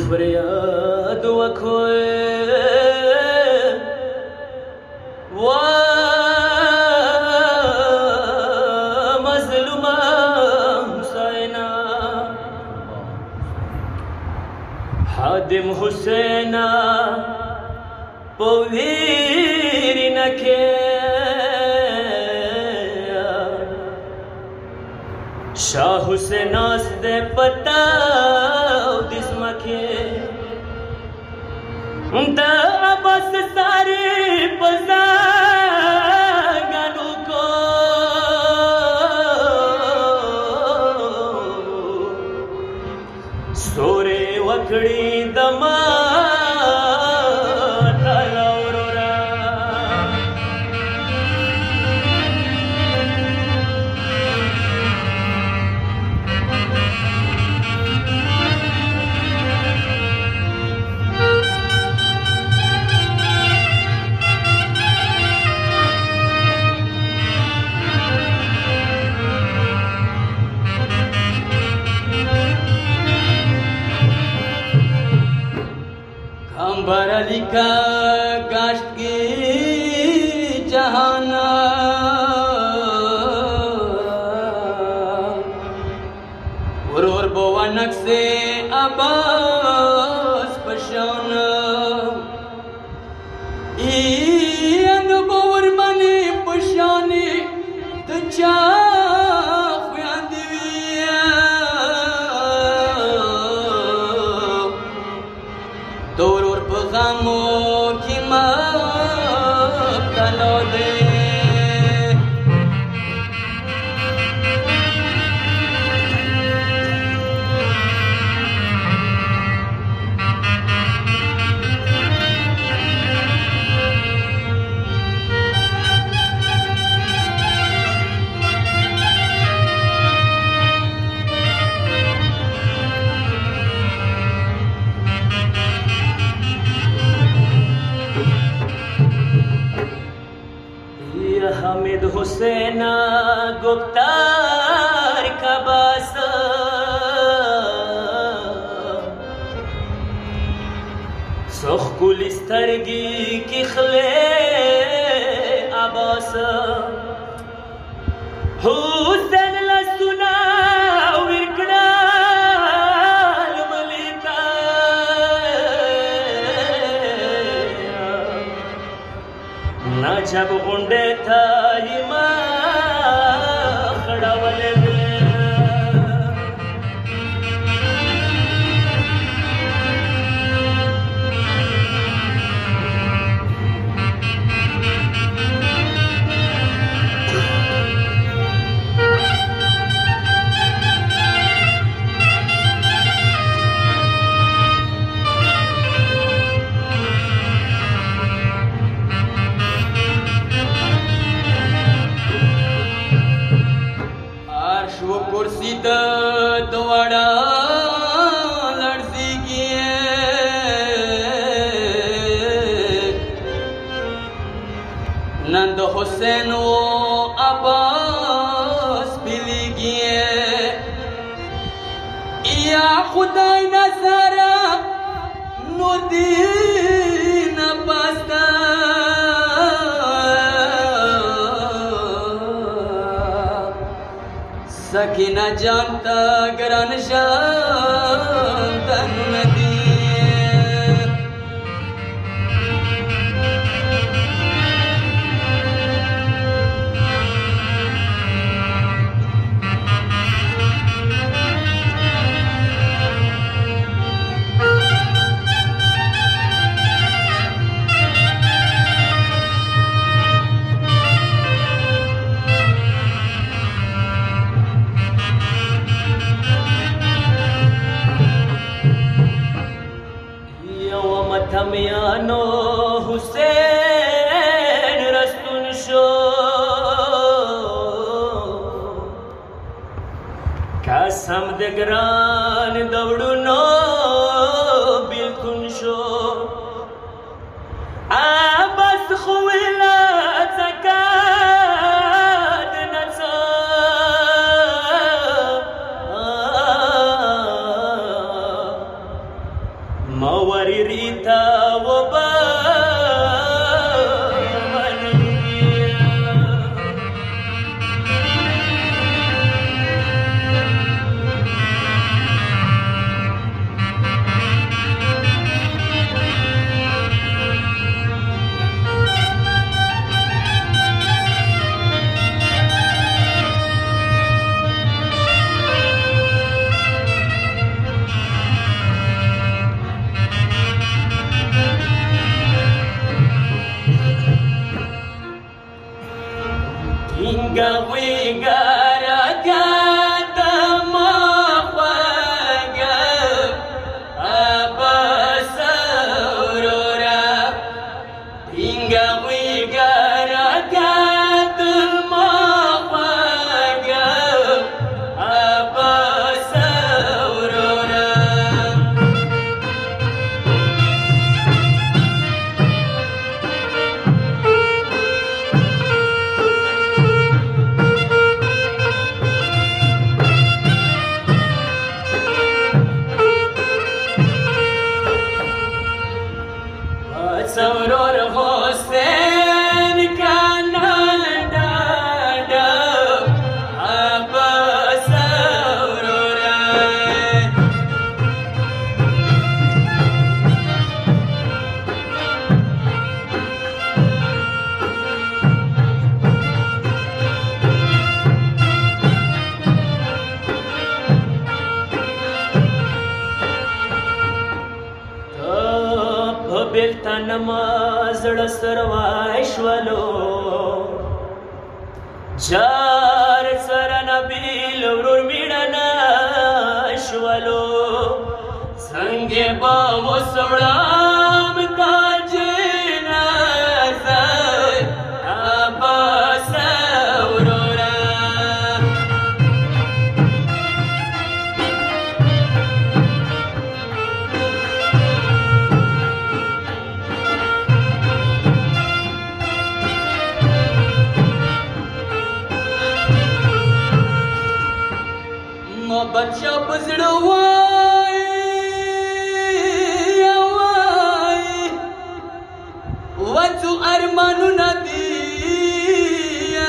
فریاد وکوي وا مظلومه حسینا حادم حسینا پویری نکه شاه حسین است پتا دسمکه دا عباس ساری پزاگانو کو سوره وکړی دما बरली का काश्त की जहाना और बोवानक से अब्बास पशाना इंद बोवर मनी पशानी तो Gamo ki mabtalo de Hamid हुसैन गुप्तार का बास सुख कुलिस्तरगी की खले आबास हुसैन लसुना विरकड़ाल मलिका ना जब गुंडे था इमा खड़ा वाले कुर्सी दोड़ा लड़सी किए नंद हुसैन वो अब्बास बिली किए या खुदा नजरा नुदीन पास्ता सकीना जानता गरन शांतन नदी थमियानो हुसैन रस्तुन शो कसम दे ग्रान दौड़ू नो बिल्कुल शो बस खुला जकात नचा Inga wigara kata mafaga apa saurora. Inga wigara kata mafaga apa saurora. Sauror Hussein kana dada apa saurora. Belta namaz sarvaishwalo jar sarana bil urmidana ishwalo sange ba musram tajina sai aba saurora. बच्चा बजड़वाई वचु अरमानु नदिया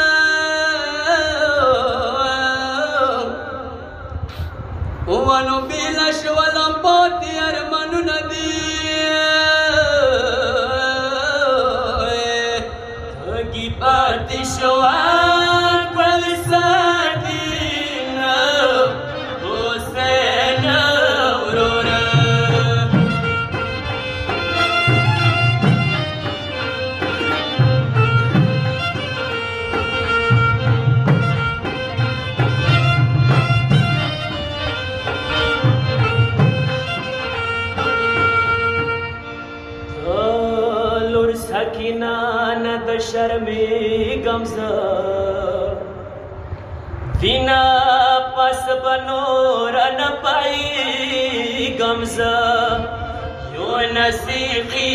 वनु बिलश वलम पोती अरमानु नदिया थगी पाती शवान बलसादी Sakina nad sharmi gamza Vina pas banora na pai gamza Yo nasiqi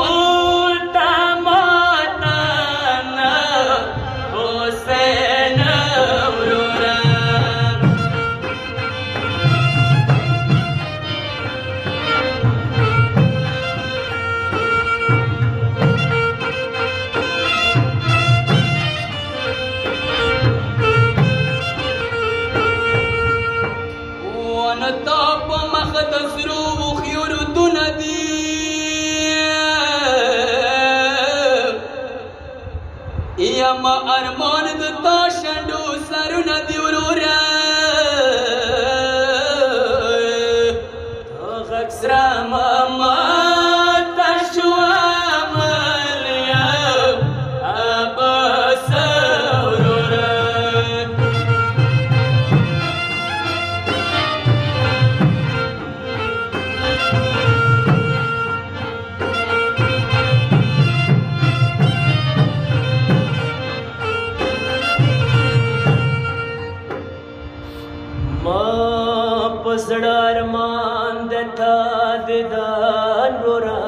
multamatana Hussein aurora. طاب مخد سروخ يردون دي يا ما أرمان دتاشندو سرون دي ورورا تغك سرما ما تشوى ماليا أبا سورورا. पसड़ा अरमान था दिदार रोरा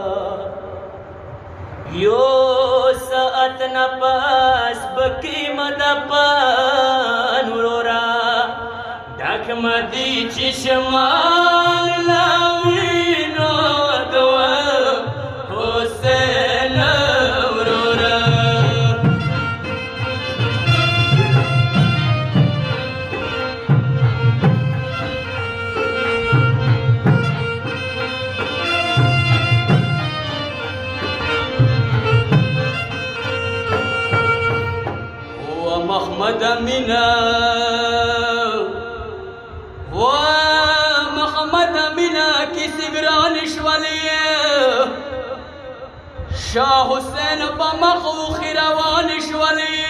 यो सात न पास बकी मदपान रोरा डाक मदी चिशमाल लाविनो दवा हुसैन रोरा. محمد أمينة ومحمد أمينة كسبران شولية شاه حسين بمخو خيروان شولية